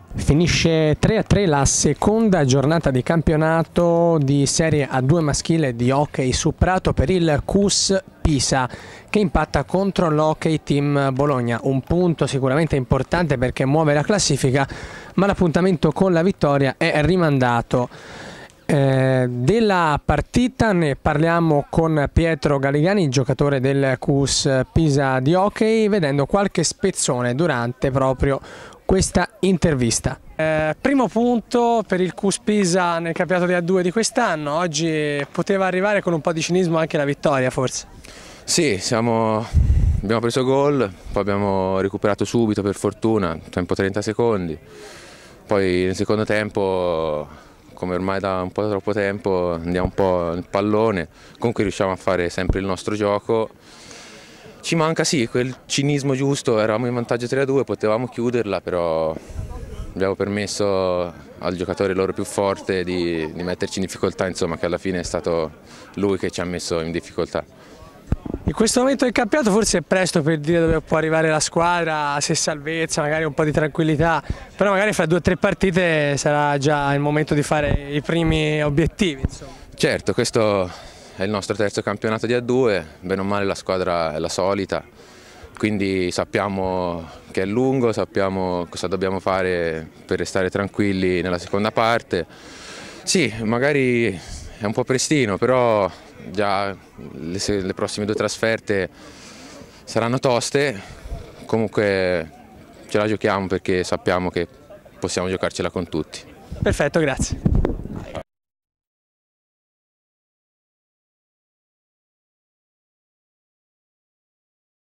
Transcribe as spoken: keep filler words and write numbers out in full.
Finisce tre a tre la seconda giornata di campionato di Serie A due maschile di hockey su prato per il C U S Pisa, che impatta contro l'Hockey Team Bologna. Un punto sicuramente importante perché muove la classifica, ma l'appuntamento con la vittoria è rimandato. Eh, della partita ne parliamo con Pietro Galligani, giocatore del C U S Pisa di hockey, vedendo qualche spezzone durante proprio questa intervista. Eh, primo punto per il C U S Pisa nel campionato di A due di quest'anno. Oggi poteva arrivare con un po' di cinismo anche la vittoria, forse. Sì, siamo... abbiamo preso gol, poi abbiamo recuperato subito per fortuna, tempo trenta secondi. Poi nel secondo tempo, come ormai da un po' troppo tempo, andiamo un po' nel pallone, comunque riusciamo a fare sempre il nostro gioco. Ci manca sì, quel cinismo giusto, eravamo in vantaggio tre a due, potevamo chiuderla, però abbiamo permesso al giocatore loro più forte di, di metterci in difficoltà, insomma, che alla fine è stato lui che ci ha messo in difficoltà. In questo momento del campionato forse è presto per dire dove può arrivare la squadra, se salvezza, magari un po' di tranquillità, però magari fra due o tre partite sarà già il momento di fare i primi obiettivi, insomma. Certo, questo è il nostro terzo campionato di A due, bene o male la squadra è la solita, quindi sappiamo che è lungo, sappiamo cosa dobbiamo fare per restare tranquilli nella seconda parte. Sì, magari è un po' prestino, però già le, le prossime due trasferte saranno toste, comunque ce la giochiamo perché sappiamo che possiamo giocarcela con tutti. Perfetto, grazie.